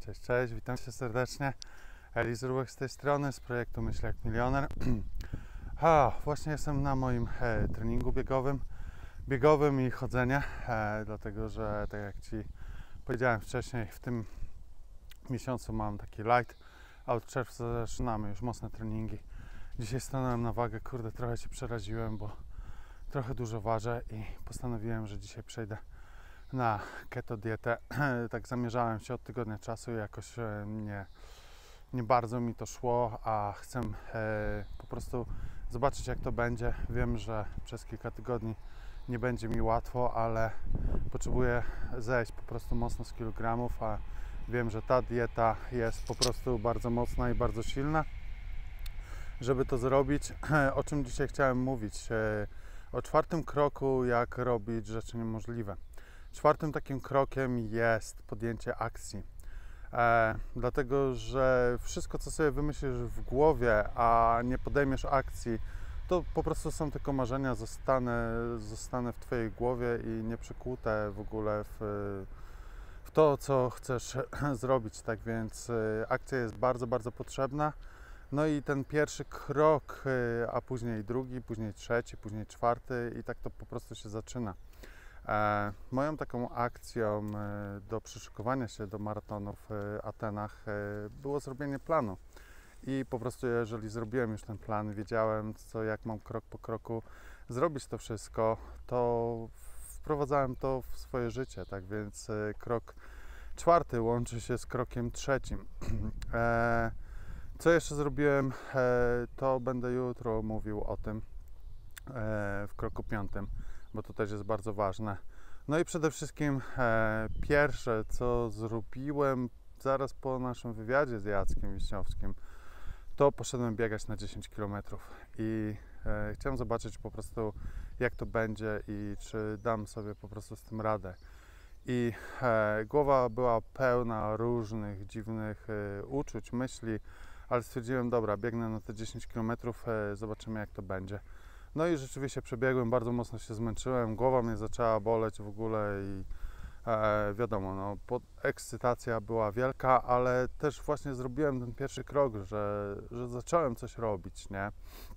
Cześć, cześć, witam cię serdecznie. Eli Zrubek z tej strony, z projektu Myśl jak Milioner. Właśnie jestem na moim treningu biegowym i chodzenie, dlatego że tak jak ci powiedziałem wcześniej, w tym miesiącu mam taki light, a od czerwca zaczynamy już mocne treningi. Dzisiaj stanąłem na wagę, kurde, trochę się przeraziłem, bo trochę dużo ważę i postanowiłem, że dzisiaj przejdę na keto dietę. Tak zamierzałem się od tygodnia czasu, jakoś nie bardzo mi to szło, a chcę po prostu zobaczyć, jak to będzie. Wiem, że przez kilka tygodni nie będzie mi łatwo, ale potrzebuję zejść po prostu mocno z kilogramów, a wiem, że ta dieta jest po prostu bardzo mocna i bardzo silna. Żeby to zrobić, o czym dzisiaj chciałem mówić, o czwartym kroku, jak robić rzeczy niemożliwe. Czwartym takim krokiem jest podjęcie akcji. Dlatego, że wszystko, co sobie wymyślisz w głowie, a nie podejmiesz akcji, to po prostu są tylko marzenia, zostanę w Twojej głowie i nie przykute w ogóle w to, co chcesz zrobić. Tak więc akcja jest bardzo, bardzo potrzebna. No i ten pierwszy krok, a później drugi, później trzeci, później czwarty i tak to po prostu się zaczyna. Moją taką akcją do przyszykowania się do maratonu w Atenach było zrobienie planu. I po prostu jeżeli zrobiłem już ten plan, wiedziałem jak mam krok po kroku zrobić to wszystko, to wprowadzałem to w swoje życie. Tak więc krok czwarty łączy się z krokiem trzecim. Co jeszcze zrobiłem, to będę jutro mówił o tym w kroku piątym, bo to też jest bardzo ważne. No i przede wszystkim pierwsze, co zrobiłem zaraz po naszym wywiadzie z Jackiem Wiśniowskim, to poszedłem biegać na 10 km i chciałem zobaczyć po prostu, jak to będzie i czy dam sobie po prostu z tym radę. I głowa była pełna różnych dziwnych uczuć, myśli, ale stwierdziłem, dobra, biegnę na te 10 km, zobaczymy, jak to będzie. No i rzeczywiście przebiegłem, bardzo mocno się zmęczyłem, głowa mnie zaczęła boleć w ogóle i wiadomo, no, ekscytacja była wielka, ale też właśnie zrobiłem ten pierwszy krok, że zacząłem coś robić, nie?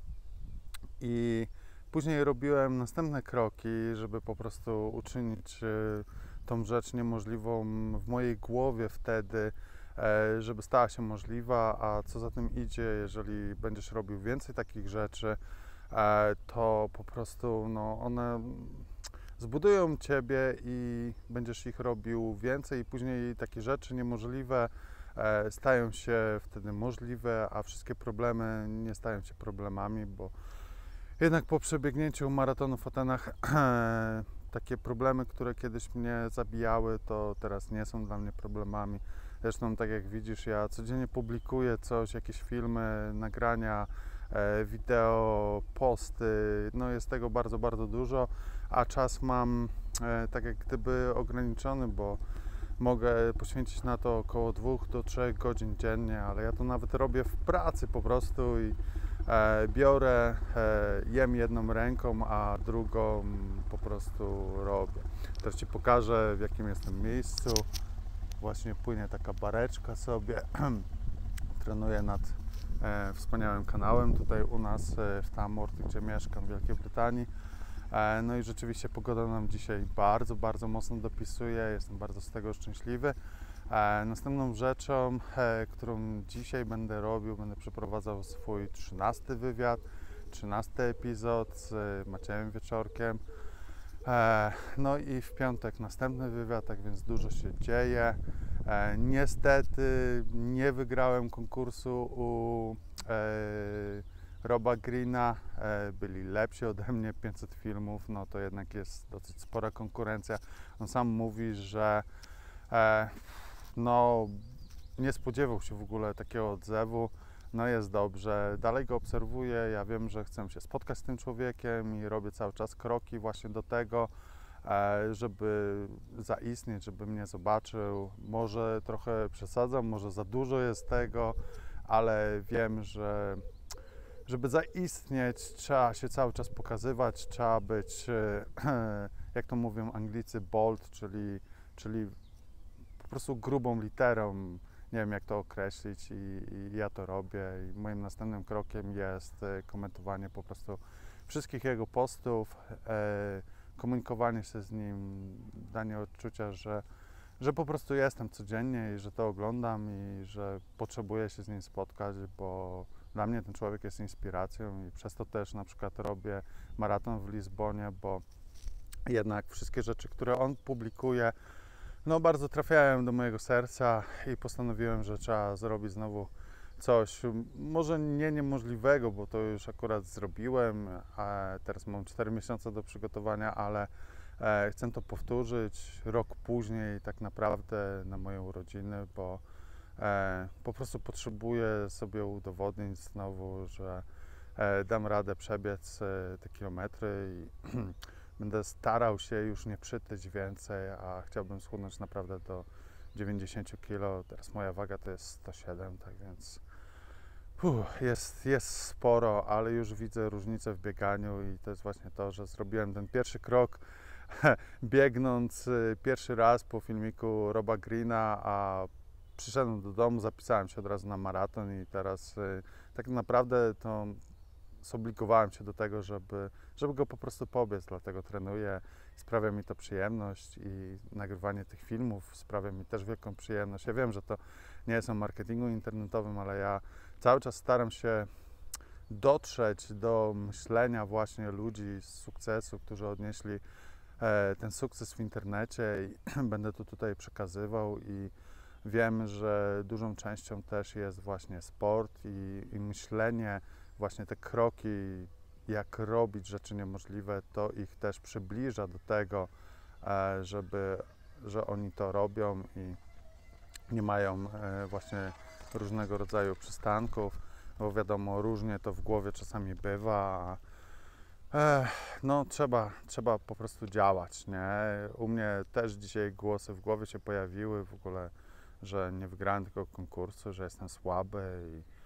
I później robiłem następne kroki, żeby po prostu uczynić tą rzecz niemożliwą w mojej głowie wtedy, żeby stała się możliwa, a co za tym idzie, jeżeli będziesz robił więcej takich rzeczy, to po prostu no, one zbudują Ciebie i będziesz ich robił więcej i później takie rzeczy niemożliwe stają się wtedy możliwe, a wszystkie problemy nie stają się problemami, bo jednak po przebiegnięciu maratonu w Atenach takie problemy, które kiedyś mnie zabijały, to teraz nie są dla mnie problemami. Zresztą tak jak widzisz, ja codziennie publikuję coś, jakieś filmy, nagrania, wideo, posty, no jest tego bardzo, bardzo dużo, a czas mam tak jak gdyby ograniczony, bo mogę poświęcić na to około 2 do 3 godzin dziennie, ale ja to nawet robię w pracy po prostu i biorę, jem jedną ręką, a drugą po prostu robię. Teraz Ci pokażę, w jakim jestem miejscu. Właśnie płynie taka bareczka sobie. Trenuję nad wspaniałym kanałem tutaj u nas w Tamworth, gdzie mieszkam w Wielkiej Brytanii. No i rzeczywiście pogoda nam dzisiaj bardzo, bardzo mocno dopisuje. Jestem bardzo z tego szczęśliwy. Następną rzeczą, którą dzisiaj będę robił, będę przeprowadzał swój 13. wywiad, 13. epizod z Maciejem Wieczorkiem. No i w piątek następny wywiad, tak więc dużo się dzieje. Niestety nie wygrałem konkursu u Roba Greena, byli lepsi ode mnie, 500 filmów, no to jednak jest dosyć spora konkurencja. On sam mówi, że no, nie spodziewał się w ogóle takiego odzewu. No jest dobrze, dalej go obserwuję, ja wiem, że chcę się spotkać z tym człowiekiem i robię cały czas kroki właśnie do tego, żeby zaistnieć, żeby mnie zobaczył. Może trochę przesadzam, może za dużo jest tego, ale wiem, że żeby zaistnieć, trzeba się cały czas pokazywać, trzeba być, jak to mówią Anglicy, bold, czyli po prostu grubą literą nie wiem jak to określić i ja to robię i moim następnym krokiem jest komentowanie po prostu wszystkich jego postów, komunikowanie się z nim, danie odczucia, że po prostu jestem codziennie i że to oglądam i że potrzebuję się z nim spotkać, bo dla mnie ten człowiek jest inspiracją i przez to też na przykład robię maraton w Lizbonie, bo jednak wszystkie rzeczy, które on publikuje, no bardzo trafiają do mojego serca i postanowiłem, że trzeba zrobić znowu coś, może nie niemożliwego, bo to już akurat zrobiłem, a teraz mam 4 miesiące do przygotowania, ale chcę to powtórzyć rok później tak naprawdę na moje urodziny, bo po prostu potrzebuję sobie udowodnić znowu, że dam radę przebiec te kilometry i będę starał się już nie przytyć więcej, a chciałbym schudnąć naprawdę do 90 kg. Teraz moja waga to jest 107, tak więc jest sporo, ale już widzę różnicę w bieganiu i to jest właśnie to, że zrobiłem ten pierwszy krok biegnąc pierwszy raz po filmiku Roba Greena, a przyszedłem do domu, zapisałem się od razu na maraton i teraz tak naprawdę to zobligowałem się do tego, żeby go po prostu pobiec, dlatego trenuję, sprawia mi to przyjemność i nagrywanie tych filmów sprawia mi też wielką przyjemność. Ja wiem, że to nie jest o marketingu internetowym, ale ja cały czas staram się dotrzeć do myślenia właśnie ludzi z sukcesu, którzy odnieśli ten sukces w internecie i będę to tutaj przekazywał i wiem, że dużą częścią też jest właśnie sport i myślenie, właśnie te kroki, jak robić rzeczy niemożliwe, to ich też przybliża do tego, że oni to robią i nie mają właśnie różnego rodzaju przystanków, bo wiadomo, różnie to w głowie czasami bywa. No trzeba po prostu działać, nie? U mnie też dzisiaj głosy w głowie się pojawiły w ogóle, że nie wygrałem tego konkursu, że jestem słaby,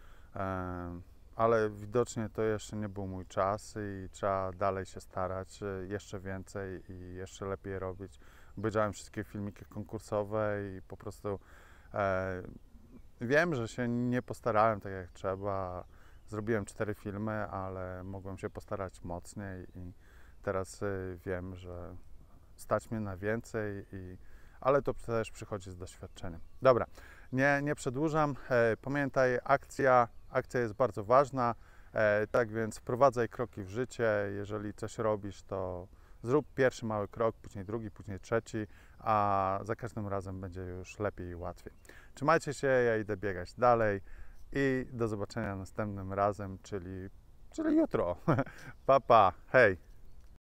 ale widocznie to jeszcze nie był mój czas i trzeba dalej się starać, jeszcze więcej i jeszcze lepiej robić. Obejrzałem wszystkie filmiki konkursowe i po prostu wiem, że się nie postarałem tak jak trzeba. Zrobiłem 4 filmy, ale mogłem się postarać mocniej i teraz wiem, że stać mnie na więcej, ale to też przychodzi z doświadczeniem. Dobra, nie przedłużam. Pamiętaj, akcja jest bardzo ważna, tak więc wprowadzaj kroki w życie. Jeżeli coś robisz, to zrób pierwszy mały krok, później drugi, później trzeci, a za każdym razem będzie już lepiej i łatwiej. Trzymajcie się, ja idę biegać dalej i do zobaczenia następnym razem, czyli jutro. Pa, pa, hej!